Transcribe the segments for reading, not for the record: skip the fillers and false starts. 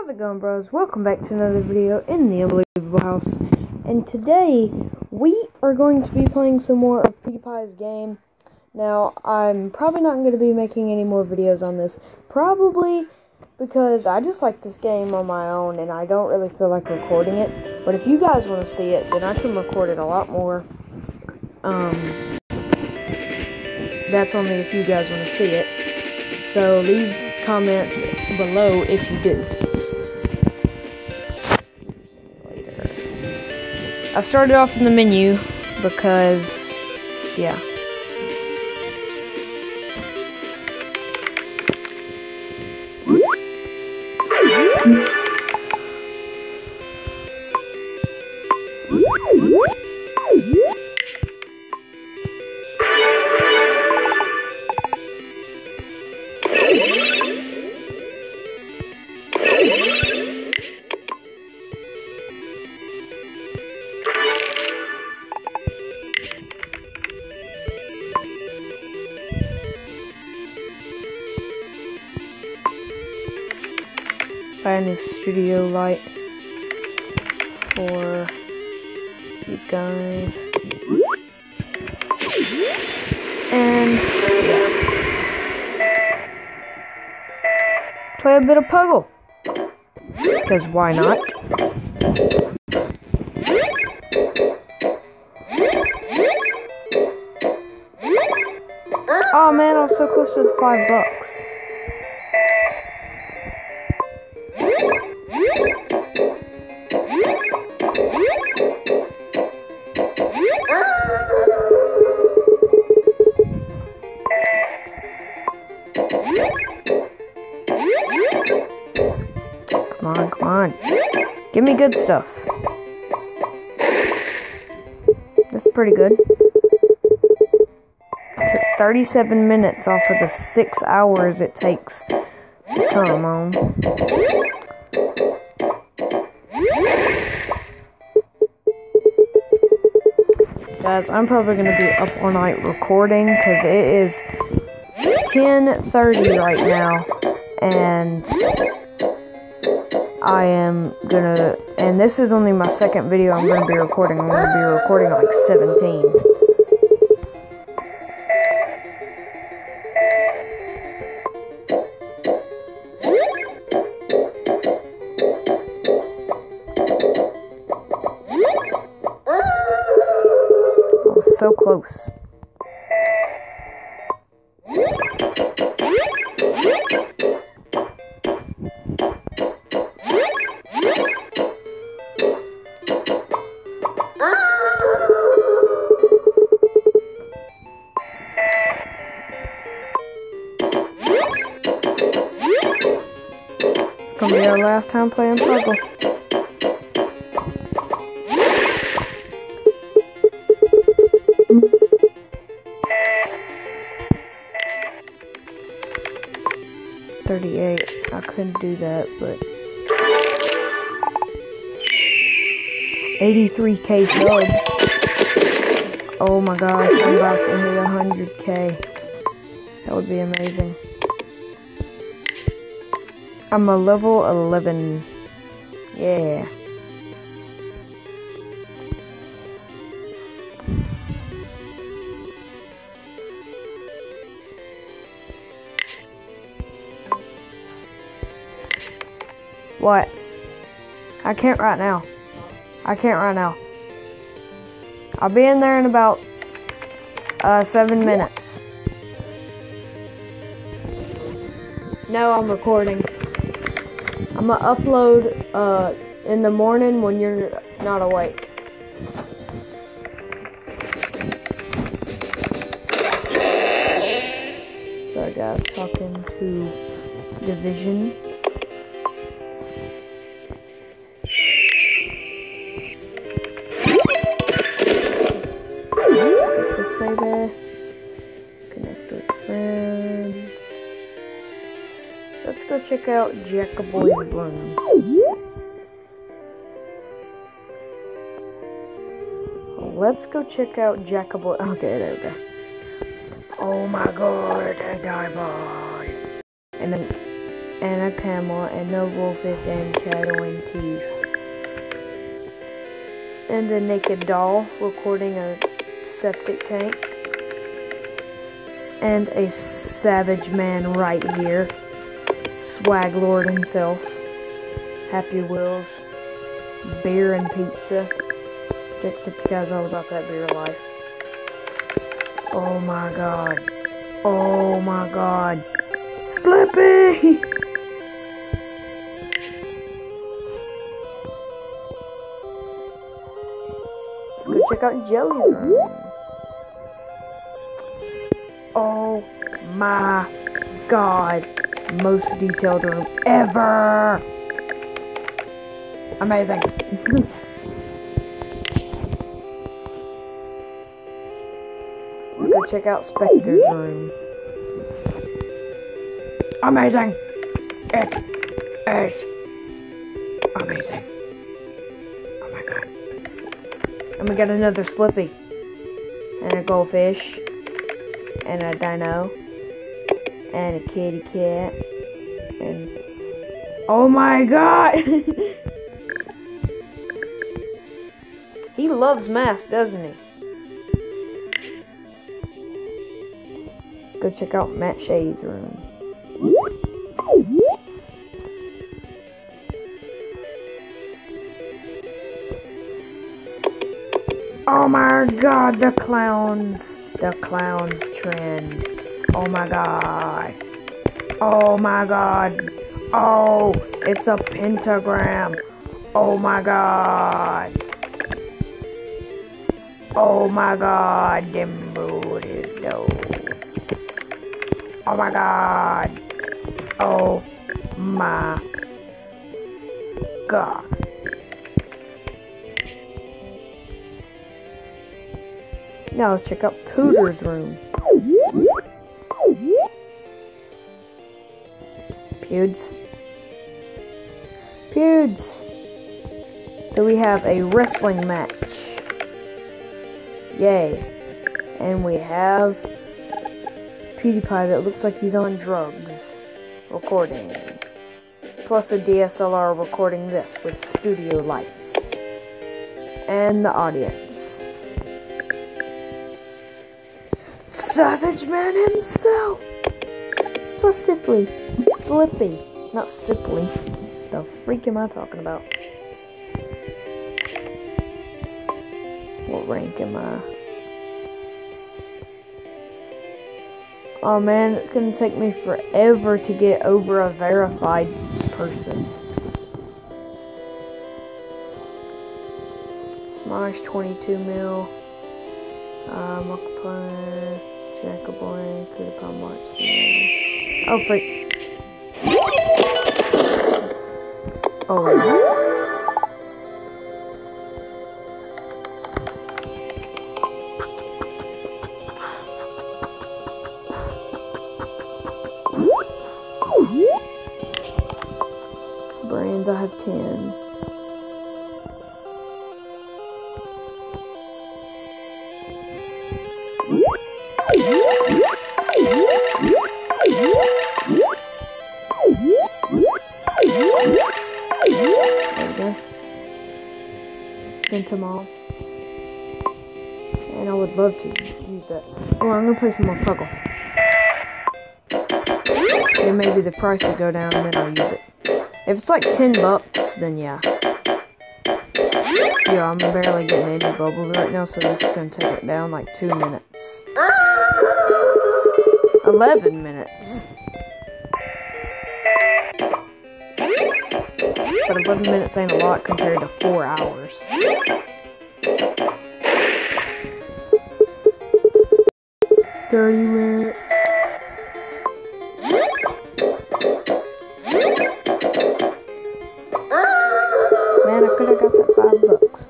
How's it going, bros? Welcome back to another video in the Unbelievable House. And today, we are going to be playing some more of PewDiePie's game. Now, I'm probably not going to be making any more videos on this. Probably because I just like this game on my own and I don't really feel like recording it. But if you guys want to see it, then I can record it a lot more. That's only if you guys want to see it. So leave comments below if you do. I started off in the menu because, yeah. Buy a new studio light for these guys. And play a bit of Puggle. Because why not? Oh man, I was so close to the $5. Come on. Give me good stuff. That's pretty good. Took 37 minutes off of the 6 hours it takes to come on. Guys, I'm probably going to be up all night recording because it is 10:30 right now. And I am gonna, and this is only my second video I'm gonna be recording. I'm gonna be recording like 17. I was so close. Gonna be our last time playing Puggle. $38. I couldn't do that, but 83k subs. Oh my gosh, I'm about to hit 100k. That would be amazing. I'm a level 11. Yeah. What? I can't right now. I'll be in there in about 7 minutes. No, I'm recording. I'm gonna upload in the morning when you're not awake. Sorry guys, talking to Division. Get this baby. Connect with friends. Let's go check out Jackaboy's room. Let's go check out Jackaboy. Okay, there we go. Oh my god, a diamond. And then and a camel, and no wolfish and shadowing teeth. And a naked doll recording a septic tank. And a savage man right here. Swag Lord himself. Happy Wheels. Beer and pizza. Except you guys all about that beer life. Oh my god. Oh my god. Slippy! Let's go check out Jelly's room. Oh my god. Most detailed room ever! Amazing. Let's go check out Spectre's room. Amazing! It is amazing. Oh my god. And we got another Slippy. And a goldfish. And a dino. And a kitty cat. And oh my god! He loves masks, doesn't he? Let's go check out Matt Shay's room. Oh my god, the clowns. The clowns trend. Oh my god. Oh my god. Oh, it's a pentagram. Oh my god. Oh my god, them booties though. Oh my god. Oh my god. Now let's check out Pooter's room. Pewds. So we have a wrestling match. Yay. And we have PewDiePie that looks like he's on drugs. Recording. Plus a DSLR recording this with studio lights. And the audience. Savage Man himself! Plus Slippy. Not Sipply. The freak am I talking about? What rank am I? Oh man, it's gonna take me forever to get over a verified person. Smosh 22 mil. Muckapun, Jackaboy, Kudapan March. Oh freak. Oh wait. Brands, I have 10. There we go. Spent them all. And I would love to use that. Oh, I'm gonna play some more Puggle. Then maybe the price will go down and then I'll use it. If it's like $10, then yeah. Yeah, I'm barely getting any bubbles right now, so this is gonna take it down like 2 minutes. 11 minutes. But 11 minutes ain't a lot compared to 4 hours. $30. Man, I could have got that $5.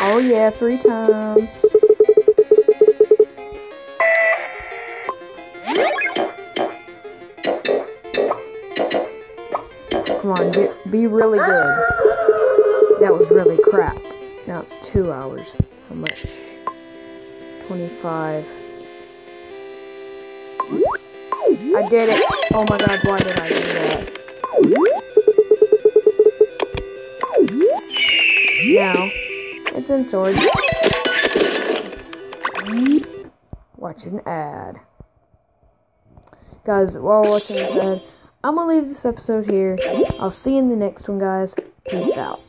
Oh yeah, 3 times. Come on, be really good. That was really crap. Now it's 2 hours. How much? 25. I did it. Oh my god, why did I do that? Now, it's in storage. Watch an ad. Guys, while watching this ad, I'm gonna leave this episode here. I'll see you in the next one, guys. Peace out.